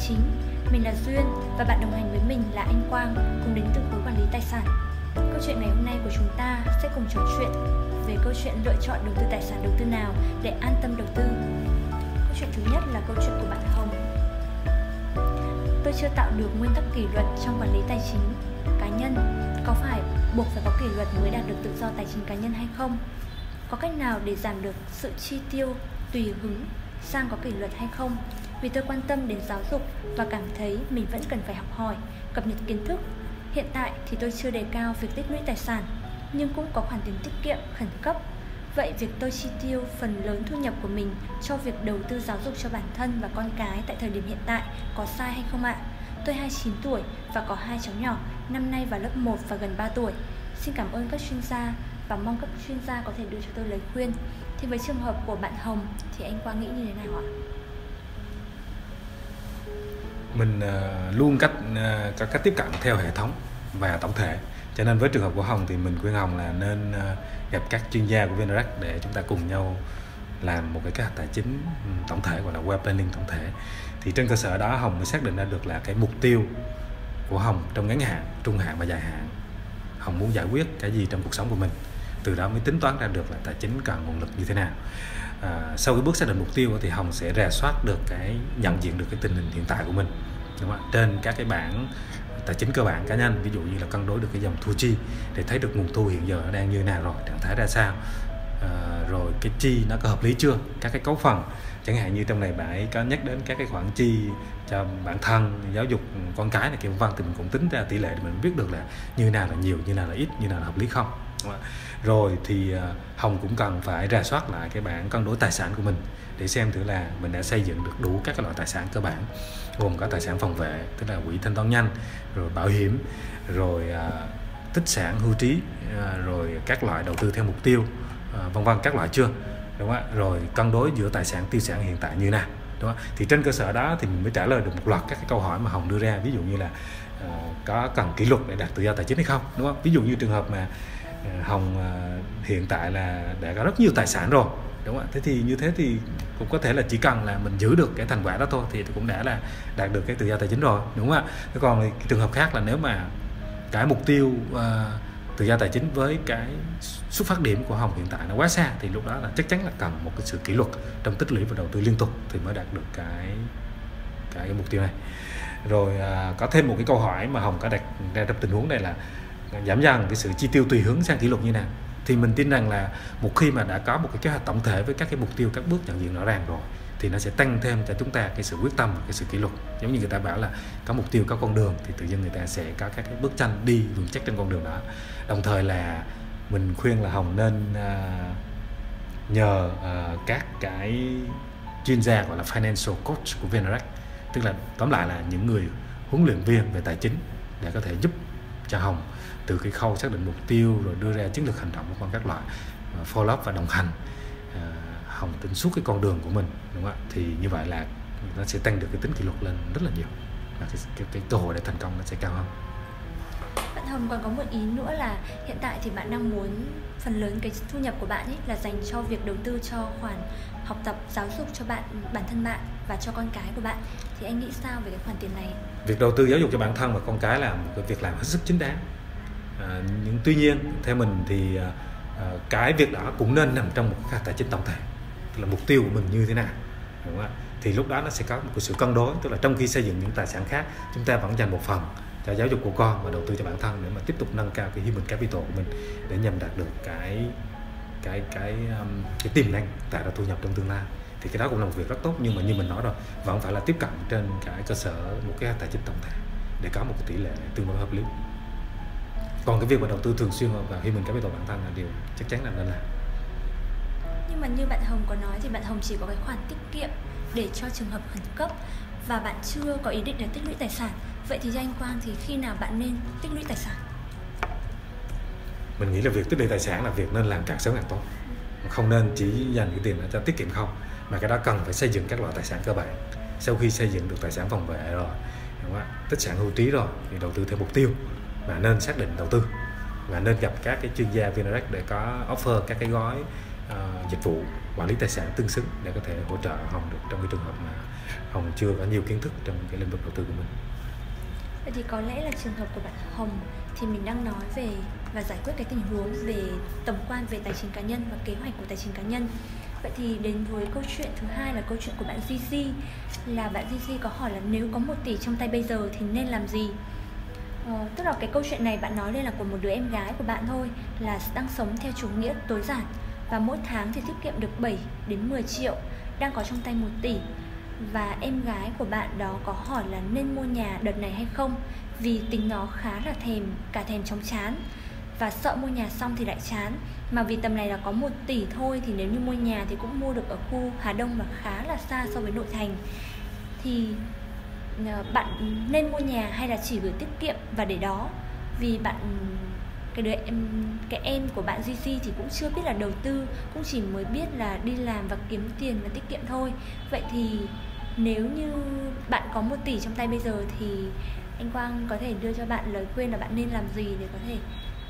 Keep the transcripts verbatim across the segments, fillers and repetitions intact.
chính. Mình là Duyên và bạn đồng hành với mình là anh Quang, cùng đến từ khối quản lý tài sản. Câu chuyện ngày hôm nay của chúng ta sẽ cùng trò chuyện về câu chuyện lựa chọn đầu tư tài sản đầu tư nào để an tâm đầu tư. Câu chuyện thứ nhất là câu chuyện của bạn Hồng. Tôi chưa tạo được nguyên tắc kỷ luật trong quản lý tài chính cá nhân. Có phải buộc phải có kỷ luật mới đạt được tự do tài chính cá nhân hay không? Có cách nào để giảm được sự chi tiêu tùy hứng sang có kỷ luật hay không? Vì tôi quan tâm đến giáo dục và cảm thấy mình vẫn cần phải học hỏi, cập nhật kiến thức. Hiện tại thì tôi chưa đề cao việc tích lũy tài sản, nhưng cũng có khoản tiền tiết kiệm khẩn cấp. Vậy việc tôi chi tiêu phần lớn thu nhập của mình cho việc đầu tư giáo dục cho bản thân và con cái tại thời điểm hiện tại có sai hay không ạ? Tôi hai mươi chín tuổi và có hai cháu nhỏ, năm nay vào lớp một và gần ba tuổi. Xin cảm ơn các chuyên gia và mong các chuyên gia có thể đưa cho tôi lời khuyên. Thì với trường hợp của bạn Hồng thì anh Quang nghĩ như thế nào ạ? Mình uh, luôn cách uh, có cách tiếp cận theo hệ thống và tổng thể. Cho nên với trường hợp của Hồng thì mình khuyên Hồng là nên uh, gặp các chuyên gia của VNREX để chúng ta cùng nhau làm một cái kế hoạch tài chính tổng thể, gọi là wealth planning tổng thể. Thì trên cơ sở đó Hồng mới xác định ra được là cái mục tiêu của Hồng trong ngắn hạn, trung hạn và dài hạn. Hồng muốn giải quyết cái gì trong cuộc sống của mình. Từ đó mới tính toán ra được là tài chính cần nguồn lực như thế nào. À, sau cái bước xác định mục tiêu thì Hồng sẽ rà soát được cái nhận diện được cái tình hình hiện tại của mình, đúng không? Trên các cái bảng tài chính cơ bản cá nhân, ví dụ như là cân đối được cái dòng thu chi để thấy được nguồn thu hiện giờ nó đang như thế nào rồi, trạng thái ra sao, à, rồi cái chi nó có hợp lý chưa, các cái cấu phần, chẳng hạn như trong này bạn ấy có nhắc đến các cái khoản chi cho bản thân, giáo dục con cái này kia vân, thì mình cũng tính ra tỷ lệ để mình biết được là như nào là nhiều, như nào là ít, như nào là hợp lý không. Rồi thì Hồng cũng cần phải rà soát lại cái bảng cân đối tài sản của mình để xem thử là mình đã xây dựng được đủ các cái loại tài sản cơ bản, gồm có tài sản phòng vệ, tức là quỹ thanh toán nhanh, rồi bảo hiểm, rồi à, tích sản hưu trí, à, rồi các loại đầu tư theo mục tiêu, à, vân vân, các loại chưa, đúng không? Rồi cân đối giữa tài sản tiêu sản hiện tại như nào, đúng không? Thì trên cơ sở đó thì mình mới trả lời được một loạt các cái câu hỏi mà Hồng đưa ra, ví dụ như là à, có cần kỷ luật để đạt tự do tài chính hay không, đúng không? Ví dụ như trường hợp mà Hồng hiện tại là đã có rất nhiều tài sản rồi, đúng không ạ? Thế thì như thế thì cũng có thể là chỉ cần là mình giữ được cái thành quả đó thôi thì cũng đã là đạt được cái tự do tài chính rồi, đúng không ạ? Thế còn cái trường hợp khác là nếu mà cái mục tiêu uh, tự do tài chính với cái xuất phát điểm của Hồng hiện tại nó quá xa, thì lúc đó là chắc chắn là cần một cái sự kỷ luật trong tích lũy và đầu tư liên tục thì mới đạt được cái cái, cái mục tiêu này. Rồi uh, có thêm một cái câu hỏi mà Hồng có đặt ra trong tình huống này là giảm dần cái sự chi tiêu tùy hướng sang kỷ luật như nào. Thì mình tin rằng là một khi mà đã có một cái kế hoạch tổng thể với các cái mục tiêu, các bước nhận diện rõ ràng rồi, thì nó sẽ tăng thêm cho chúng ta cái sự quyết tâm, cái sự kỷ luật. Giống như người ta bảo là có mục tiêu, có con đường, thì tự nhiên người ta sẽ có các cái bước chân đi vững chắc trên con đường đó. Đồng thời là mình khuyên là Hồng nên uh, nhờ uh, các cái chuyên gia gọi là financial coach của VNREX, tức là tóm lại là những người huấn luyện viên về tài chính để có thể giúp cho Hồng từ cái khâu xác định mục tiêu rồi đưa ra chiến lược hành động của các loại, follow up và đồng hành uh, Hồng tính suốt cái con đường của mình, đúng không ạ? Thì như vậy là nó sẽ tăng được cái tính kỷ luật lên rất là nhiều và cái, cái, cái cơ hội để thành công nó sẽ cao hơn. Bạn Hồng còn có một ý nữa là hiện tại thì bạn đang muốn phần lớn cái thu nhập của bạn ấy là dành cho việc đầu tư cho khoản học tập giáo dục cho bạn, bản thân bạn và cho con cái của bạn. Thì anh nghĩ sao về cái khoản tiền này? Việc đầu tư giáo dục cho bản thân và con cái là một cái việc làm hết sức chính đáng. À, nhưng tuy nhiên theo mình thì à, cái việc đó cũng nên nằm trong một cái tài chính tổng thể, tức là mục tiêu của mình như thế nào, đúng không ạ? Thì lúc đó nó sẽ có một cái sự cân đối, tức là trong khi xây dựng những tài sản khác, chúng ta vẫn dành một phần cho giáo dục của con và đầu tư cho bản thân để mà tiếp tục nâng cao cái human capital của mình để nhằm đạt được cái cái cái um, cái tiềm năng tạo ra thu nhập trong tương lai. Thì cái đó cũng là một việc rất tốt, nhưng mà như mình nói rồi, vẫn phải là tiếp cận trên cái cơ sở một cái tài chính tổng thể để có một cái tỷ lệ tương đối hợp lý. Còn cái việc mà đầu tư thường xuyên vào human capital bản thân là điều chắc chắn là nên làm. Nhưng mà như bạn Hồng có nói thì bạn Hồng chỉ có cái khoản tiết kiệm để cho trường hợp khẩn cấp và bạn chưa có ý định để tích lũy tài sản. Vậy thì cho anh Quang thì khi nào bạn nên tích lũy tài sản? Mình nghĩ là việc tích lũy tài sản là việc nên làm càng sớm càng tốt. Không nên chỉ dành cái tiền cho tiết kiệm không, mà cái đó cần phải xây dựng các loại tài sản cơ bản. Sau khi xây dựng được tài sản phòng vệ rồi, đúng không? Tích sản hưu trí rồi thì đầu tư theo mục tiêu và nên xác định đầu tư và nên gặp các cái chuyên gia VNREX để có offer các cái gói uh, dịch vụ quản lý tài sản tương xứng để có thể hỗ trợ Hồng được trong cái trường hợp mà Hồng chưa có nhiều kiến thức trong cái lĩnh vực đầu tư của mình. Vậy thì có lẽ là trường hợp của bạn Hồng thì mình đang nói về và giải quyết cái tình huống về tổng quan về tài chính cá nhân và kế hoạch của tài chính cá nhân. Vậy thì đến với câu chuyện thứ hai là câu chuyện của bạn Gigi, là bạn Gigi có hỏi là nếu có một tỷ trong tay bây giờ thì nên làm gì? Ờ, tức là cái câu chuyện này bạn nói lên là của một đứa em gái của bạn thôi, là đang sống theo chủ nghĩa tối giản và mỗi tháng thì tiết kiệm được bảy đến mười triệu, đang có trong tay một tỷ. Và em gái của bạn đó có hỏi là nên mua nhà đợt này hay không, vì tính nó khá là thèm, cả thèm chóng chán, và sợ mua nhà xong thì lại chán. Mà vì tầm này là có một tỷ thôi, thì nếu như mua nhà thì cũng mua được ở khu Hà Đông và khá là xa so với nội thành. Thì bạn nên mua nhà hay là chỉ gửi tiết kiệm và để đó? Vì bạn cái đứa em cái em của bạn Gigi thì cũng chưa biết là đầu tư, cũng chỉ mới biết là đi làm và kiếm tiền và tiết kiệm thôi. Vậy thì nếu như bạn có một tỷ trong tay bây giờ thì anh Quang có thể đưa cho bạn lời khuyên là bạn nên làm gì để có thể.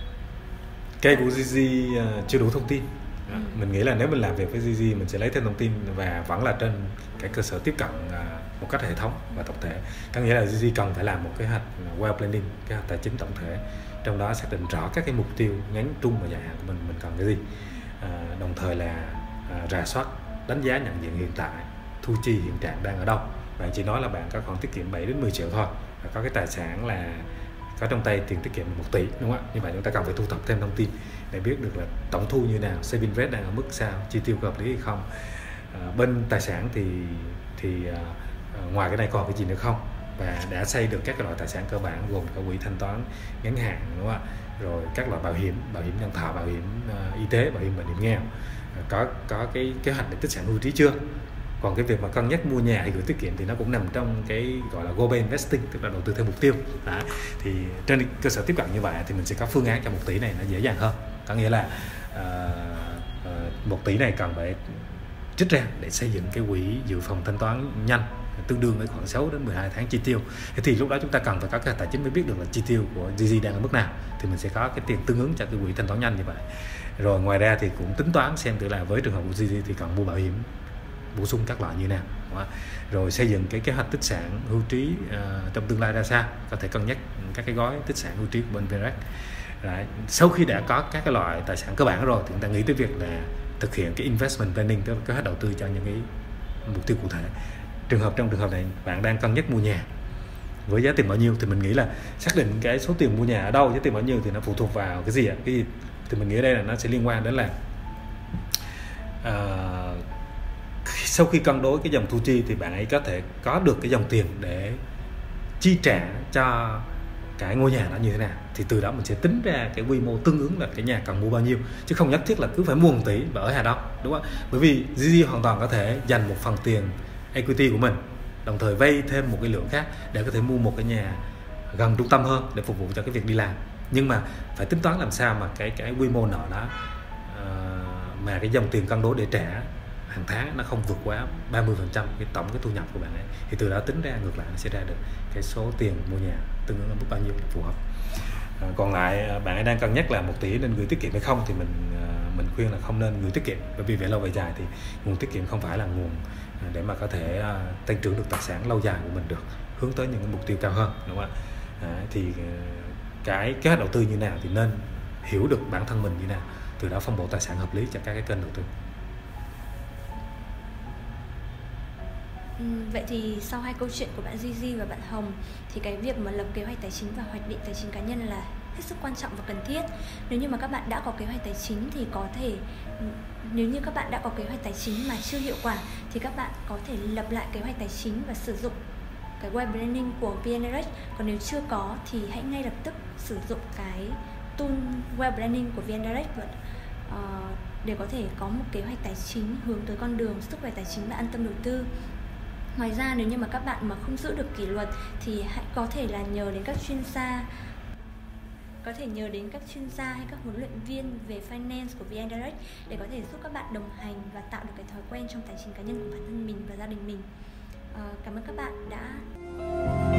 Cái của Gigi uh, chưa đủ thông tin. Ừ. Mình nghĩ là nếu mình làm việc với Gigi mình sẽ lấy thêm thông tin và vẫn là trên cái cơ sở tiếp cận uh, một cách hệ thống và tổng thể. Có nghĩa là Gigi cần phải làm một kế hoạch wealth planning, kế hoạch tài chính tổng thể, trong đó xác định rõ các cái mục tiêu ngắn, trung và dài hạn của mình mình cần cái gì. Uh, đồng thời là uh, rà soát, đánh giá nhận diện hiện tại, thu chi hiện trạng đang ở đâu. Bạn chỉ nói là bạn có khoản tiết kiệm bảy đến mười triệu thôi, và có cái tài sản là có trong tay tiền tiết kiệm một tỷ, đúng không ạ? Như vậy chúng ta cần phải thu thập thêm thông tin để biết được là tổng thu như nào, saving rate đang ở mức sao, chi tiêu có hợp lý hay không. À, bên tài sản thì thì à, ngoài cái này còn cái gì nữa không? Và đã xây được các cái loại tài sản cơ bản gồm có quỹ thanh toán ngắn hạn, đúng không ạ? Rồi các loại bảo hiểm, bảo hiểm nhân thọ, bảo hiểm uh, y tế, bảo hiểm bệnh hiểm nghèo, à, có có cái kế hoạch để tích sản hưu trí chưa? Còn cái việc mà cân nhắc mua nhà hay gửi tiết kiệm thì nó cũng nằm trong cái gọi là global investing, tức là đầu tư theo mục tiêu. Đó. Thì trên cơ sở tiếp cận như vậy thì mình sẽ có phương án cho một tỷ này nó dễ dàng hơn. Có nghĩa là uh, uh, một tỷ này cần phải trích ra để xây dựng cái quỹ dự phòng thanh toán nhanh tương đương với khoảng sáu đến mười hai tháng chi tiêu. Thế thì lúc đó chúng ta cần phải có cái tài chính mới biết được là chi tiêu của Gigi đang ở mức nào, thì mình sẽ có cái tiền tương ứng cho cái quỹ thanh toán nhanh như vậy. Rồi ngoài ra thì cũng tính toán xem thử là với trường hợp của Gigi thì cần mua bảo hiểm bổ sung các loại như nào, rồi xây dựng cái kế hoạch tích sản hưu trí uh, trong tương lai ra sao, có thể cân nhắc các cái gói tích sản hưu trí của bên Venrex. Đấy. Sau khi đã có các cái loại tài sản cơ bản rồi thì chúng ta nghĩ tới việc là thực hiện cái investment planning, tức là kế hoạch đầu tư cho những cái mục tiêu cụ thể. Trường hợp trong trường hợp này bạn đang cân nhắc mua nhà với giá tiền bao nhiêu thì mình nghĩ là xác định cái số tiền mua nhà ở đâu, giá tiền bao nhiêu thì nó phụ thuộc vào cái gì ạ? Cái gì? Thì mình nghĩ đây là nó sẽ liên quan đến là uh, sau khi cân đối cái dòng thu chi thì bạn ấy có thể có được cái dòng tiền để chi trả cho cái ngôi nhà đó như thế nào, thì từ đó mình sẽ tính ra cái quy mô tương ứng là cái nhà cần mua bao nhiêu, chứ không nhất thiết là cứ phải mua một tỷ và ở Hà Đông, đúng không? Bởi vì Gigi hoàn toàn có thể dành một phần tiền equity của mình, đồng thời vay thêm một cái lượng khác để có thể mua một cái nhà gần trung tâm hơn để phục vụ cho cái việc đi làm. Nhưng mà phải tính toán làm sao mà cái cái quy mô nợ đó uh, mà cái dòng tiền cân đối để trả hàng tháng nó không vượt quá ba mươi phần trăm cái tổng cái thu nhập của bạn ấy, thì từ đó tính ra ngược lại nó sẽ ra được cái số tiền mua nhà tương ứng ở mức bao nhiêu phù hợp. À, còn lại bạn ấy đang cân nhắc là một tỷ nên gửi tiết kiệm hay không thì mình mình khuyên là không nên gửi tiết kiệm, bởi vì về lâu về dài thì nguồn tiết kiệm không phải là nguồn để mà có thể uh, tăng trưởng được tài sản lâu dài của mình được, hướng tới những cái mục tiêu cao hơn, đúng không ạ? À, thì cái kế hoạch đầu tư như nào thì nên hiểu được bản thân mình như nào, từ đó phân bổ tài sản hợp lý cho các cái kênh đầu tư. Ừ, vậy thì sau hai câu chuyện của bạn Gigi và bạn Hồng thì cái việc mà lập kế hoạch tài chính và hoạch định tài chính cá nhân là hết sức quan trọng và cần thiết. Nếu như mà các bạn đã có kế hoạch tài chính thì có thể nếu như các bạn đã có kế hoạch tài chính mà chưa hiệu quả thì các bạn có thể lập lại kế hoạch tài chính và sử dụng cái wealth planning của Venrex. Còn nếu chưa có thì hãy ngay lập tức sử dụng cái tool wealth planning của Venrex uh, để có thể có một kế hoạch tài chính hướng tới con đường sức khỏe tài chính và an tâm đầu tư. Ngoài ra nếu như mà các bạn mà không giữ được kỷ luật thì hãy có thể là nhờ đến các chuyên gia có thể nhờ đến các chuyên gia hay các huấn luyện viên về finance của Venrex để có thể giúp các bạn đồng hành và tạo được cái thói quen trong tài chính cá nhân của bản thân mình và gia đình mình. À, cảm ơn các bạn đã